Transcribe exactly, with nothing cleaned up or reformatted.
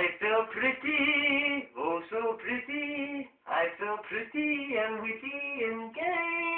I feel pretty, oh so pretty. I feel pretty and witty and gay.